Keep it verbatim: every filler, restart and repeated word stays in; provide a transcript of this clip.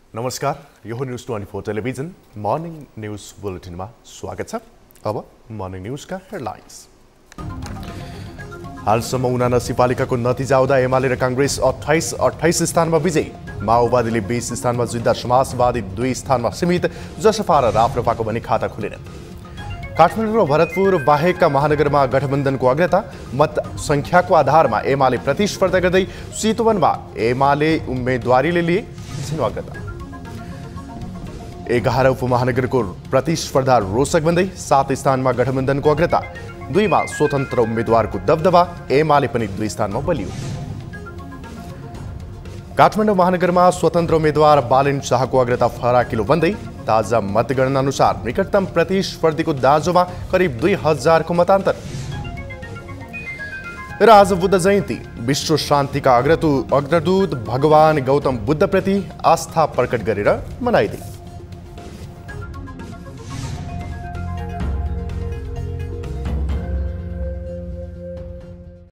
नमस्कार, यो हो news twenty four television morning news बुलेटिनमा स्वागत छ। अब मर्निङ न्यूजका हेडलाइन्स। हालसम्म उनासी पालिकाको नतिजा आउँदा एमाले र कांग्रेस अट्ठाइस अट्ठाइस स्थानमा विजयी, माओवादीले बीस स्थानमा जित्दा समाजवादी दुई स्थानमा सीमित, जसपा र राप्रपाको पनि खाता खुलेन। काठमाडौँ र भरतपुर बाहेकका महानगरमा गठबन्धनको अग्रता, मत संख्याको आधारमा एमाले प्रतिस्पर्धा गर्दै चितवनमा एमाले उम्मेदवारीले लिए अग्रता। एघार उपमहानगरको प्रतिस्पर्धा रोचक बन्दै सात स्थानमा गठबन्धनको अग्रता, दुईमा स्वतन्त्र उम्मेदवारको दबदबा, एमाले पनि दुई स्थानमा बलियो। काठमाडौँ महानगरमा स्वतन्त्र उम्मेदवार बालेन शाहको अग्रता फराकिलो बन्दै, ताजा मतगणना अनुसार निकटतम प्रतिस्पर्धीको दाँजोमा करिब दुई हजारको मतान्तर। र आज बुद्ध जयन्ती, विश्व शान्तिका अग्रदूत भगवान गौतम बुद्धप्रति आस्था प्रकट गरेर मनाइदिए।